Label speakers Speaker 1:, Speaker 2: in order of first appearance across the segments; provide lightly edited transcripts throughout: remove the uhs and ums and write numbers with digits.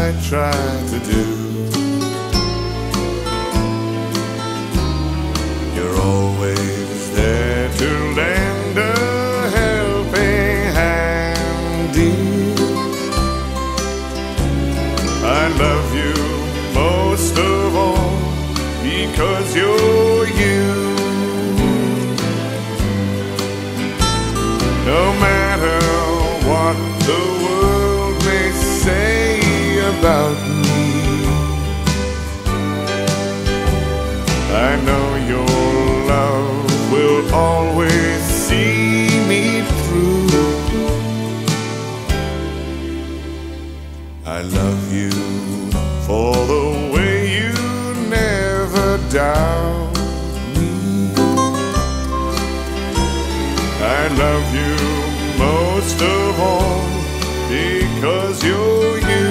Speaker 1: I try to do. You're always there to lend a helping hand, dear. I love you most of all because you're you. No matter what the world may say about me, I know your love will always see me through. I love you for the way you never doubt me. I love you most of all because you're you.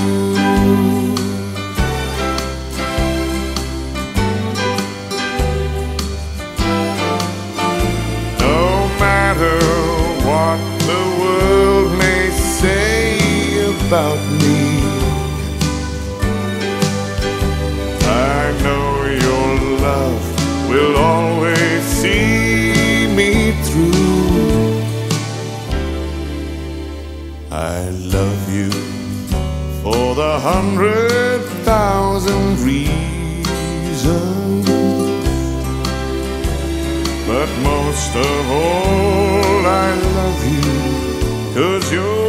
Speaker 1: No matter what the world may say about me, I know your love will always see me through. I love you for the 100,000 reasons, but most of all I love you 'cause you're